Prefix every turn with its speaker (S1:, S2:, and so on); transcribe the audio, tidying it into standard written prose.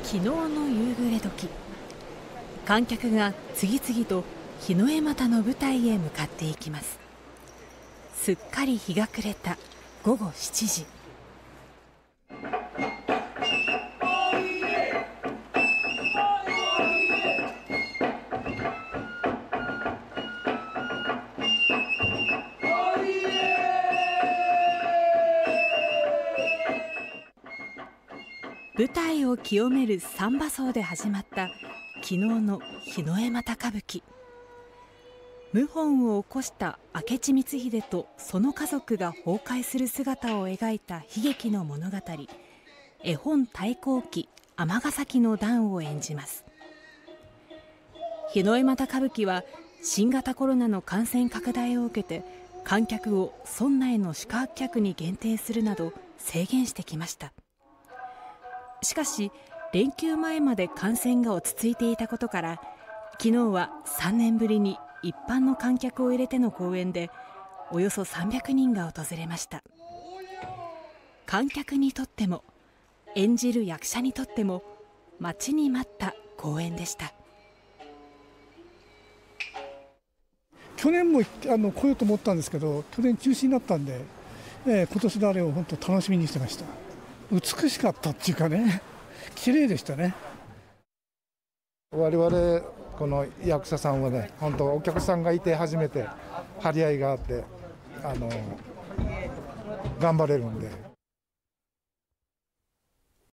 S1: 昨日の夕暮れ時、観客が次々と日の絵又の舞台へ向かっていきます。すっかり日が暮れた午後7時。舞台を清める三番荘で始まった昨日の日の絵又歌舞伎。謀反を起こした明智光秀とその家族が崩壊する姿を描いた悲劇の物語、絵本太閤記尼崎の段を演じます。日の絵又歌舞伎は新型コロナの感染拡大を受けて観客を村内の宿泊客に限定するなど制限してきました。しかし連休前まで感染が落ち着いていたことから、昨日は3年ぶりに一般の観客を入れての公演でおよそ300人が訪れました。観客にとっても演じる役者にとっても待ちに待った公演でした。
S2: 去年も来ようと思ったんですけど、去年中止になったんで、今年のあれを本当楽しみにしてました。美しかったっていうかね、綺麗でしたね。
S3: 我々この役者さんはね、本当お客さんがいて初めて張り合いがあって頑張れるんで。